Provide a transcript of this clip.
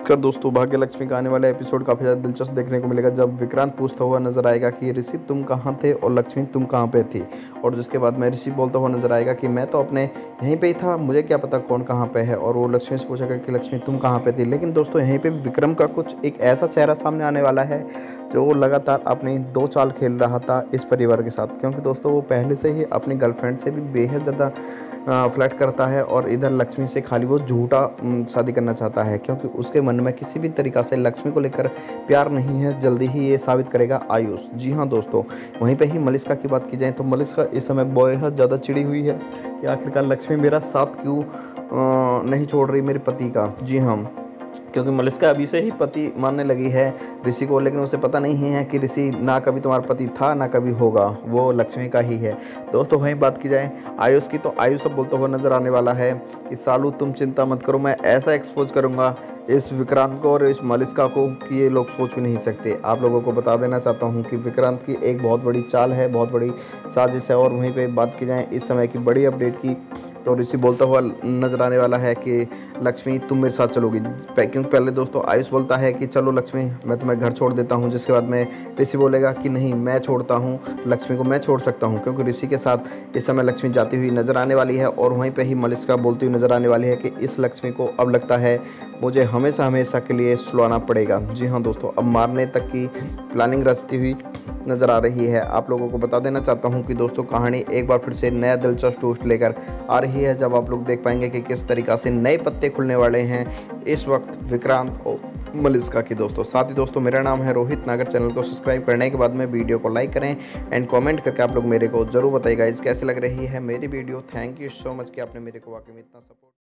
नमस्कार दोस्तों, भाग्य लक्ष्मी का आने वाला एपिसोड काफ़ी ज़्यादा दिलचस्प देखने को मिलेगा जब विक्रांत पूछता हुआ नजर आएगा कि ऋषि तुम कहाँ थे और लक्ष्मी तुम कहाँ पे थी। और जिसके बाद में ऋषि बोलता हुआ नजर आएगा कि मैं तो अपने यहीं पे ही था, मुझे क्या पता कौन कहाँ पे है। और वो लक्ष्मी से पूछेगा कि लक्ष्मी तुम कहाँ पे थी। लेकिन दोस्तों यहीं पे विक्रम का कुछ एक ऐसा चेहरा सामने आने वाला है जो वो लगातार अपनी दो चाल खेल रहा था इस परिवार के साथ, क्योंकि दोस्तों वो पहले से ही अपनी गर्लफ्रेंड से भी बेहद ज़्यादा फ्लर्ट करता है और इधर लक्ष्मी से खाली वो झूठा शादी करना चाहता है, क्योंकि उसके मन में किसी भी तरीक़ा से लक्ष्मी को लेकर प्यार नहीं है। जल्दी ही ये साबित करेगा आयुष। जी हाँ दोस्तों, वहीं पे ही मलिष्का की बात की जाए तो मलिष्का इस समय बेहद ज़्यादा चिड़ी हुई है कि आखिरकार लक्ष्मी मेरा साथ क्यों नहीं छोड़ रही मेरे पति का। जी हाँ, क्योंकि मलिष्का अभी से ही पति मानने लगी है ऋषि को, लेकिन उसे पता नहीं है कि ऋषि ना कभी तुम्हारा पति था ना कभी होगा, वो लक्ष्मी का ही है। दोस्तों वहीं बात की जाए आयुष की तो आयुष अब बोलता हुआ नजर आने वाला है कि सालू तुम चिंता मत करो, मैं ऐसा एक्सपोज करूंगा इस विक्रांत को और इस मलिष्का को कि ये लोग सोच भी नहीं सकते। आप लोगों को बता देना चाहता हूँ कि विक्रांत की एक बहुत बड़ी चाल है, बहुत बड़ी साजिश है। और वहीं पर बात की जाए इस समय की बड़ी अपडेट की तो ऋषि बोलता हुआ नजर आने वाला है कि लक्ष्मी तुम मेरे साथ चलोगी। क्योंकि पहले दोस्तों आयुष बोलता है कि चलो लक्ष्मी मैं तुम्हें घर छोड़ देता हूँ, जिसके बाद में ऋषि बोलेगा कि नहीं मैं छोड़ता हूँ लक्ष्मी को, मैं छोड़ सकता हूँ, क्योंकि ऋषि के साथ इस समय लक्ष्मी जाती हुई नजर आने वाली है। और वहीं पे ही मलिष्का बोलती हुई नजर आने वाली है कि इस लक्ष्मी को अब लगता है मुझे हमेशा हमेशा के लिए सुलाना पड़ेगा। जी हाँ दोस्तों, अब मारने तक की प्लानिंग रचती हुई नज़र आ रही है। आप लोगों को बता देना चाहता हूं कि दोस्तों कहानी एक बार फिर से नया दिलचस्प ट्विस्ट लेकर आ रही है, जब आप लोग देख पाएंगे कि किस तरीक़ा से नए पत्ते खुलने वाले हैं इस वक्त विक्रांत और मलिष्का की। दोस्तों साथ ही दोस्तों मेरा नाम है रोहित नागर। चैनल को सब्सक्राइब करने के बाद में वीडियो को लाइक करें एंड कॉमेंट करके आप लोग मेरे को जरूर बताइएगा इस कैसे लग रही है मेरी video. Thank you so much कि आपने मेरे को वाकई में इतना सपोर्ट